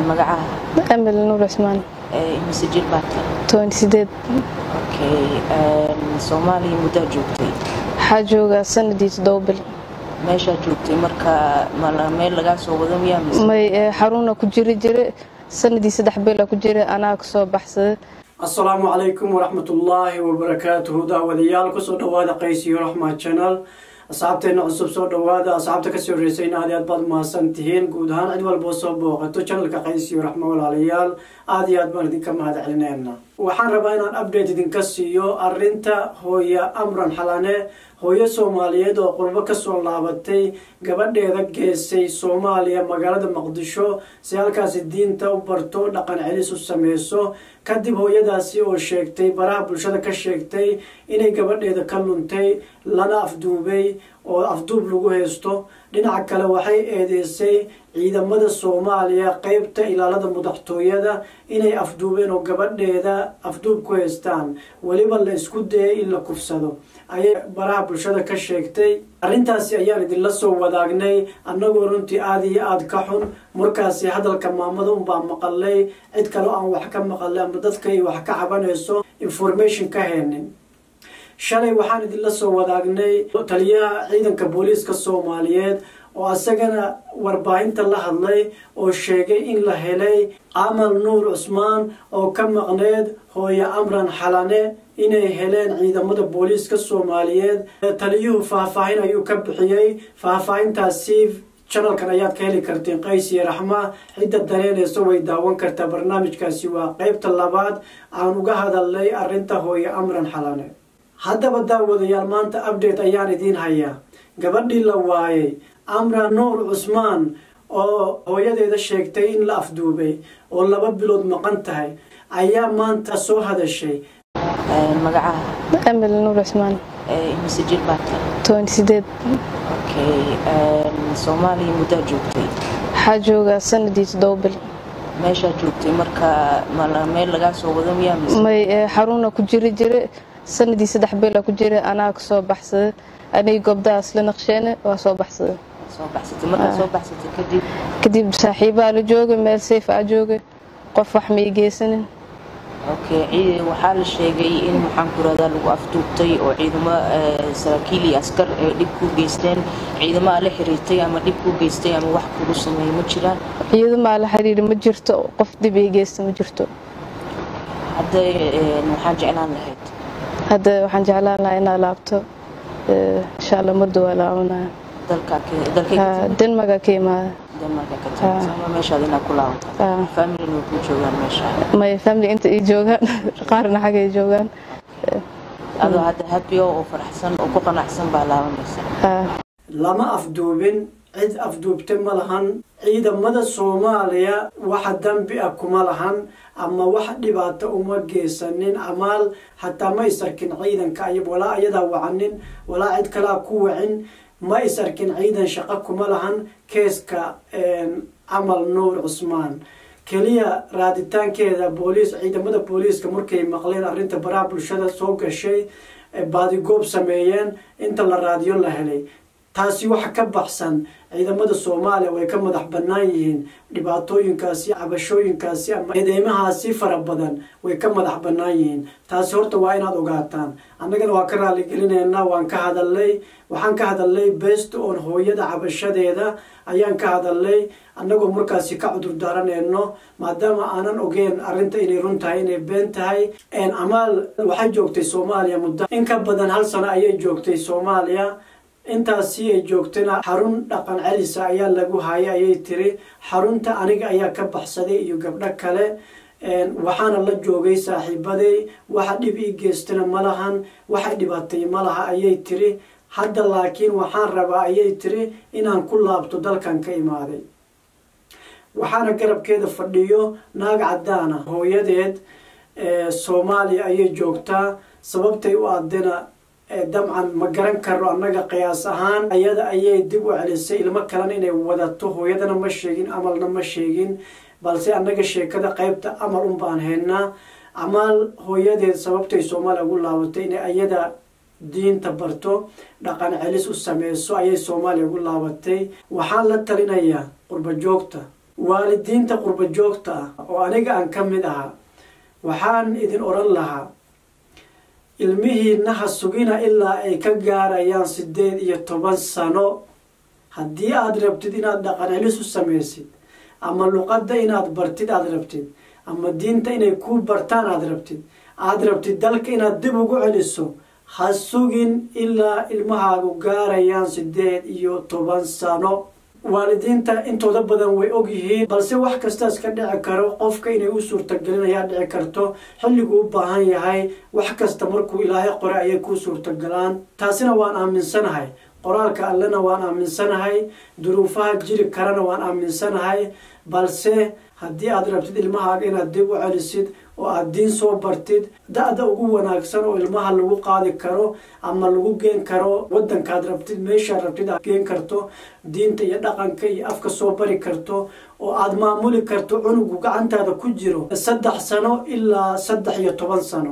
magacaha أمل نور عثمان مسجل باتا 27 Soomaaliya muddo joogtay xajooga sanadiis doobal meesha joogtay marka meel laga soo wado miyaa may xaruna ku jiri sanadiis 3 bil ku jira ana ka soo baxsaday Assalamu alaykum wa rahmatullahi wa barakatuh daawadayaal ku soo dhawaada Qaysiyo Rahma channel asxaabteena cusub soo dhawaada asxaabta ka soo reesayna aad baad mahadsantihiin guud ahaan cid walba soo booqato channelka Qaysiyo Rahma walaalayaal aad baan idinka mahadcelinayna waxaan rabaa inaan update idinka siiyo arinta hooyo Amran Xalane hooyo Soomaaliyeed oo qurbo ka soo laabatay gabadheeda geesay Soomaaliya magaalada Muqdisho si halkaas diinta u barto dhaqan celis u sameeyso kadib hooyadaasi oo sheegtay baraha bulshada ka sheegtay inay gabadheeda ka luntay lana afduubay oo afduub lagu heesto dhinaca kale waxay eedeysay ciidamada Soomaaliya qaybta ilaalada madaxtooyada inay afduubeen oo gabadheeda afduub ku heestaan waliba la isku dayay in la kufsado ay baraha bulshada ka sheegtay arintaasi ayaan idin la soo wadaagnay annagoo runtii aad ka xun markaasi hadalka maamada baa maqalay cid kale aan wax ka maqalay ama dadka ay wax ka cabanayso information ka heenin shalay waxaan idin la soo wadaagnay taliyaha ciidanka booliiska Soomaaliyeed oo asagana warbaahinta la hadlay oo sheegay in la helay Amal Nuur Usmaan oo ka maqneed hooyo Amran Xalane inay heleen ciidamada booliiska Soomaaliyeed taliyuhu faahfaahin ayuu ka bixiyay faahfaahintaasi channelkan ayaad ka heli karteen Qaysiyo Rahma cidda dareenayso way daawan kartaa barnaamijkaasi waa qaybta labaad aan uga hadalnay arinta hooyo Amran Xalane haddaba daawadayaal maanta update ayaan idin hayaa gabadhii la waayay Amran Nuur Usmaan oo hooyadeeda sheegtay in la afduubay oo 2 bilood maqan tahay ayaa maanta soo hadashay magacaha أمل نور عثمان مسجل باتا 27 Soomaaliya muddo joogtay xajooga sanadiis doobal meesha joogtay marka meel laga soo wado miyaa may xaruna ku jiri sanadiis 3 bil ku jira ana ka soo baxsaday anay gobdaas la naqsheen waa soo baxsaday marka soo baxsatay kadib saaxiibaa la joogay meel safe ah joogay qof wax ma igeysanin waxaa la sheegay in waxaan ku radaa lagu afduubtay oo ciidamo saraakiil iyo askar dib ku geysteen ciidamo la xiriirtay ama dib ku geystay ama wax kugu sameeyay ma jiraan ciidamo la xiriir ma jirto qof dib ay geystay ma jirto hadda waxaan jeclaan lahaa inaan laabto insha Allah muddo wala una dalka Denmark ka imaada sama meesha ina ku laabto family ku joogan meesha my family inta ay joogan qaarna xaq ay joogan adoo hadda happy oo faraxsan oo ku qanacsan baa laabanaysa lama afduubin cid afduubtay ma lahan ciidamada Soomaaliya waxa dambi ah kuma lahan ama wax dhibaato uma geysanin Amal hatta ma isarkin ciidanka wala ayada wacanin wala cid kala ku wacin ma isarkin ciidan shaqo kuma lahan keeska Amal Nuur Usmaan kaliya raaditaankeeda booliis ciidamada booliiska markay maqleen arinta baraha bulshada soo gashay baadi goob sameeyeen inta la raadiyo la helay taasi waxa ka baxsan ciidamada Soomaaliya way ka madax banaan yihiin dhibaatooyinkaasi cabashooyinkaasi ama eedeymahaasi fara badan way ka madax banaan yihiin taasi horta waa inaad ogaataan annagana waa ka raali gelinaynaa waxaan ka hadalay best on hooyada cabashadeeda ayaan ka hadalay annagoo markaasi ka cudur daaranayno maadaama aanan ogeyn arinta inay run tahay inay been tahay Amal waxay joogtay Soomaaliya muddo in ka badan 1 sano ayay joogtay Soomaaliya intaasi ay joogtayna xarun dhaqan celis ayaa lagu hayay ayay tiri xarunta aniga ayaa ka baxsaday iyo gabdho kale waxaana la joogay saaxiibaday waxa dhib ii geystana malahan waxa dhibaatay malaha ayay tiri hadda laakiin waxaan rabaa ayay tiri inaan ku laabto dalkan ka imaaday waxaana garabkeeda fadhiyo naag cadaana hooyadeed Soomaaliya ayay joogtaa sababtay u aadana dabcan ma garan karo annaga qiyaas ahaan ayada ayay dib u celisay ilmo kale inay wadato hooyadana ma sheegin Amalna ma sheegin balse annaga sheekada qaybta Amal baan heynaa Amal hooyadeed sababtay Soomaaliya ugu laabatay inay ayada diinta barto dhaqan celis u sameeyso ayay Soomaaliya ugu laabatay waxaan la talinayaa qurba joogta waalidiinta qurba joogta oo aniga aan ka mid ahaa waxaan idin oran lahaa ilmihiina ha sugina ilaa ay ka gaarayaan 18 sano haddii aad rabtid inaad dhaqan celis u samaysid ama luqadda inaad bartid aad rabtid ama diinta inay ku bartaan aad rabtid dalka inaad dib ugu celiso ha sugin ilaa ilmahaagu gaarayaan 18 sano waalidiinta intooda badan way og yihiin balse wax kasta iska dhici karo qofka inay u suurtagelinayaa dhici karto xilligu u baahan yahay wax kasta markuu ilaahay qore ayay ku suurtagalaan taasina waan aaminsanahay qoraalka allana waan aaminsanahay duruufaha jiri karana waan aaminsanahay balse haddii aad rabtid ilmahaaga inaad dib u celisid oo aad diin soo bartid da-da ugu wanaagsan oo ilmaha lagu qaadi karo ama lagu geen karo wadankaad rabtid meeshaad rabtid aad geen karto diinta iyo dhaqanka iyo afka soo bari karto oo aad maamuli karto cunugu gacantaada ku jiro 3 sano ilaa 13 sano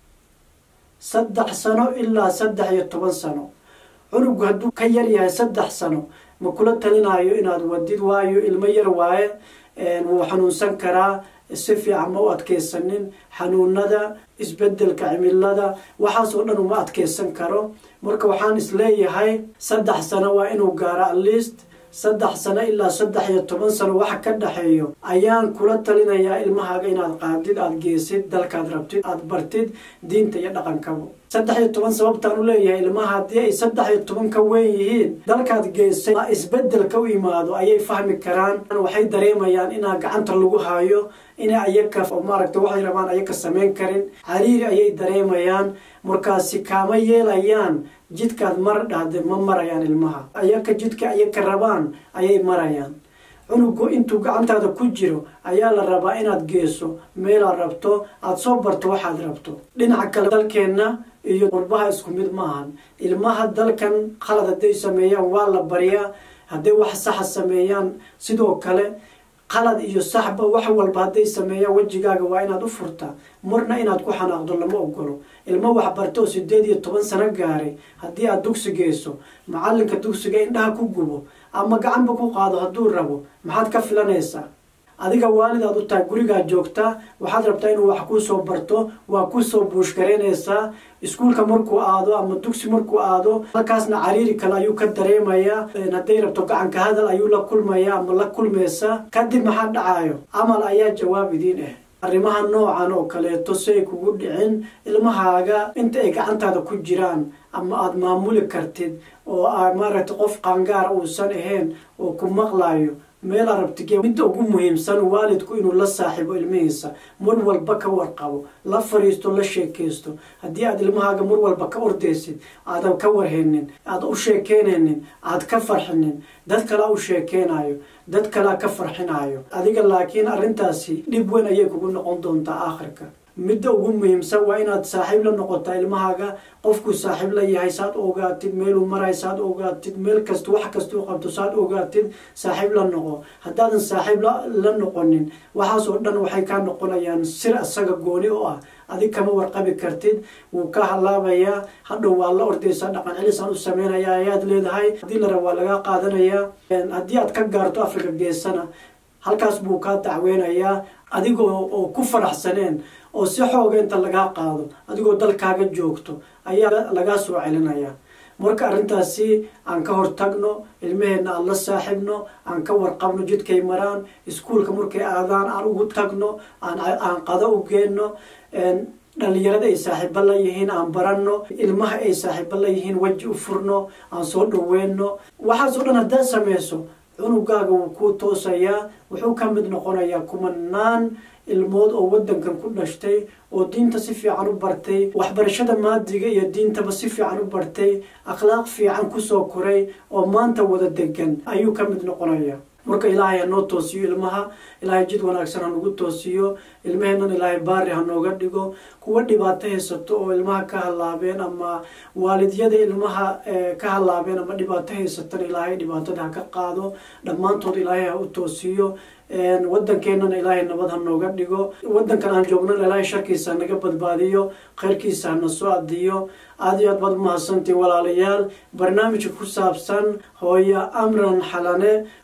3 sano ilaa 13 sano cunugu hadduu ka yar yahay 3 sano ma kula talinayo inaad wadid waayo ilmo yar waaye wuu xanuunsan karaa si fiican ma u adkeysanin xanuunada isbedelka cimilada waxaas oo dhan uma adkeysan karo marka waxaan isleeyahay 3 sano waa inuu gaaro at least 3 sano ilaa 13 sano waxa ka dhaxeeyo ayaan kula talinayaa ilmahaaga inaad qaadid aad geesid dalkaad rabtid aad bartid diinta iyo dhaqankaba 13 sababtaan u leeyahay ilmaha haddii ay 13 ka weyn yihiin dalkaad geesay isbedelka u imaado ayay fahmi karaan waxay dareemayaan inaa gacanta lagu haayo inay ayaka maaragtay waxay rabaan ayaka samayn karin cariiri ayay dareemayaan markaasi kaama yeelayaan jidkaad mar dhahde ma marayaan ilmaha ayaka jidka ayaka rabaan ayay marayaan cunugu intuu gacantaada ku jiro ayaa la rabaa inaad geeso meelaad rabto aad soo barto waxaad rabto dhinaca kale dalkeenna iyo qurbaha isku mid maahan ilmaha dalkan khalad hadday sameeyaan waa la bariyaa hadday wax saxa sameeyaan sidoo kale qalad iyo saxba wax walba hadday sameeyaan wajigaaga waa inaad u furtaa marna inaad ku xanaaqdo lama ogolo ilmo wax barto 18 sano gaaray haddii aad dugsi geyso macalinka dugsiga indhaha ku gubo ama gacanba ku qaado hadduu rabo maxaad ka filanaysaa adiga waalidaad u tahay gurigaad joogtaa waxaad rabtaa inuu wax kuu soo barto waa ku soo buushgaraynaysaa iskuulka markuu aado ama dugsi markuu aado halkaasna cariiri kale ayuu ka dareemayaa hadday rabto gacanka hadal ayuu la kulmayaa ama la kulmaysaa kadib maxaa dhacayo camal ayaa jawaab idiin arrimaha noocan oo kaleeto say kugu dhicin ilmahaaga inta ay gacantaada ku jiraan ama aad maamuli kartid oo maaragtay qof qaangaar uusan ahayn oo ku maqlayo meel arabtige midda ugu muhiimsan waalidku inuu la saaxiibo ilmihiisa mar walba ka warqabo la fariisto la sheekeysto haddii aad ilmahaaga mar walba ka ordaysid aadan ka warhaynin aad u sheekeynaynin aad ka farxinin dad kale u sheekeynayo dad kale ka farxinayo adiga laakiin arrintaasi dhib weyn ayay kugu noqon doontaa aakhirka midda ugu muhiimsan waa inaad saaxiib la noqotaa ilmahaaga qofku saaxiib la yahay saad ogaatid meeluu maray saad ogaatid meel kasta wax kasta uu qabto saad ogaatid saaxiib la noqo haddaadan saaxiib la noqonin waxaas oo dhan waxay ka noqonayaan sir asaga gooni oo ah adig kama warqabi kartid wuu ka halaabayaa hadhow waa la ordaysaa dhaqan celisaan u sameynayaa ayaad leedahay haddii la rabo waa laga qaadanayaa haddii aad ka gaarto Afrika geesana halkaas buu ka dacweynayaa adigoo oo ku faraxsaneen oo si xooga inta laga qaado adigoo dalkaaga joogto ayaa laga soo celinaya marka arrintaasi aan ka hortagno ilmaheena aan la saaxiibno aan ka warqabno jidkay maraan iskuulka markay aadaan aan ugu tagno aan qado u geenno dhalinyarada ay saaxiibo la yihiin aan baranno ilmaha ay saaxiibo la yihiin waji u furno aan soo dhaweyno waxaas oo dhan haddaad sameyso cunugaaga wuu ku toosayaa wuxuu ka mid noqonayaa kumanaan ilmood oo wadankan ku dhashtay oo diinta si fiican u bartay waxbarashada maadiga iyo diintaba si fiican u bartay akhlaaq fiican ku soo koray oo maanta wada degan ayuu ka mid noqonayaa marka ilaahay ha noo toosiyo ilmaha ilaahay jid wanaagsan ha nagu toosiyo ilmaheennan ilaahay baari ha nooga dhigo kuwa dhibaato haysato oo ilmaha ka halaabeen ama waalidyada ilmaha ka halaabeen ama dhibaato haysatan ilaahay dhibaatada ha ka qaado dhammaantood ilaahay ha u toosiyo wadankeenana ilaahay nabad ha nooga dhigo wadankan aan joognana ilaahay sharkiisa naga badbaadiyo khayrkiisa hana soo adiyo aad iyo aad baad umahadsantiin walaalayaal barnaamijka ku saabsan hooyo Amran Xalane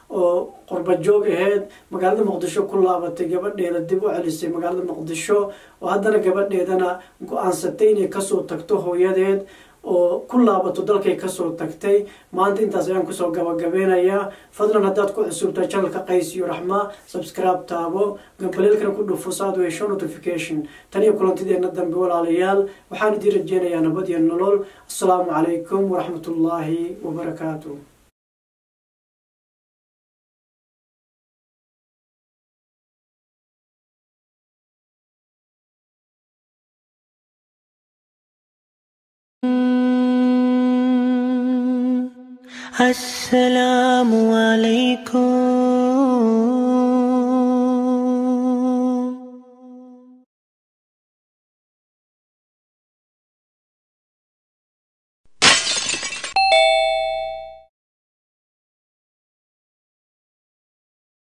oo qurba joog ahayd magaalada muqdisho ku laabatay gabadheeda dib u celisay magaalada muqdisho oo haddana gabadheedana go-aansatay inay kasoo tagto hooyadeed oo ku laabato dalkay kasoo tagtay maanta intaas ayaan kusoo gabagabeynayaa fadlan haddaad ku cusubtahay channelka qays iyo raxma subscribe taabo gambaleelkana ku dhufo saad u hesho notification tan iyo kulantideena dambe walaalayaal waxaan idin rajeynayaa nabad iyo nolol assalaamu calaykum waraxmatullaahi wabarakaatu السلام عليكم